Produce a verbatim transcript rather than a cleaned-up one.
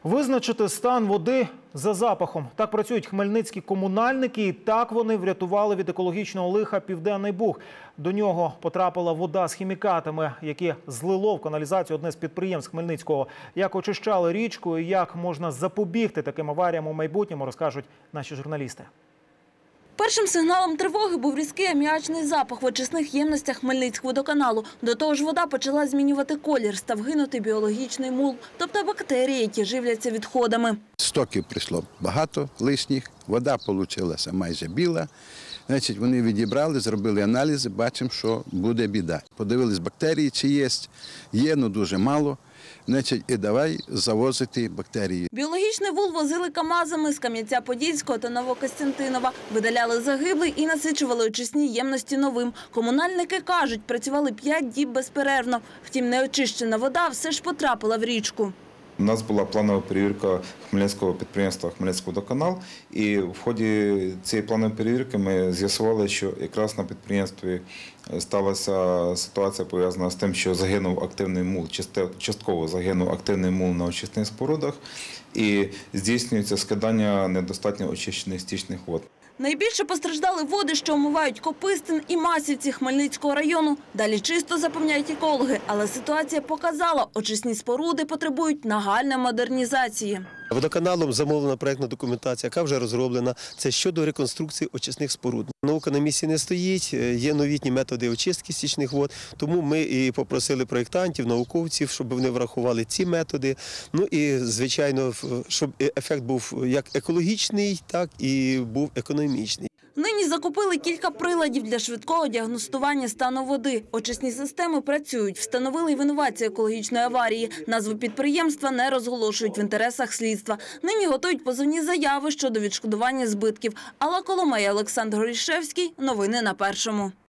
Визначити стан води за запахом. Так працюють хмельницькі комунальники, і так вони врятували від екологічного лиха Південний Буг. До нього потрапила вода з хімікатами, які злило в каналізацію одне з підприємств Хмельницького. Як очищали річку і як можна запобігти таким аваріям у майбутньому, розкажуть наші журналісти. Першим сигналом тривоги був різкий аміачний запах в очисних ємностях Хмельницькводоканалу. До того ж, вода почала змінювати колір, став гинути біологічний мул, тобто бактерії, які живляться відходами. Стоків прийшло багато лишніх, вода вийшла майже біла. Значить, вони відібрали, зробили аналізи, бачимо, що буде біда. Подивились бактерії, чи є, є, але дуже мало. Значить, і давай завозити бактерії. Біологічний вул возили камазами з Кам'янця-Подільського та Новокостянтинова. Видаляли загиблий і насичували очисні ємності новим. Комунальники кажуть, працювали п'ять діб безперервно. Втім, неочищена вода все ж потрапила в річку. У нас була планова перевірка хмельницького підприємства «Хмельницькводоканал», і в ході цієї планової перевірки ми з'ясували, що якраз на підприємстві сталася ситуація пов'язана з тим, що загинув активний мул, частково загинув активний мул на очисних спорудах і здійснюється скидання недостатньо очищених стічних вод. Найбільше постраждали води, що омивають Копистин і Масівці Хмельницького району. Далі чисто, запевняють екологи, але ситуація показала, очисні споруди потребують нагальної модернізації. Водоканалом замовлена проєктна документація, яка вже розроблена. Це щодо реконструкції очисних споруд. Наука на місці не стоїть, є новітні методи очистки стічних вод, тому ми і попросили проєктантів, науковців, щоб вони врахували ці методи. Ну і, звичайно, щоб ефект був як екологічний, так і був економічний. Нині закупили кілька приладів для швидкого діагностування стану води. Очисні системи працюють, встановили й винуватця екологічної аварії. Назву підприємства не розголошують в інтересах слідства. Нині готують позовні заяви щодо відшкодування збитків. Алла Коломея, Олександр Горішевський. Новини на Першому.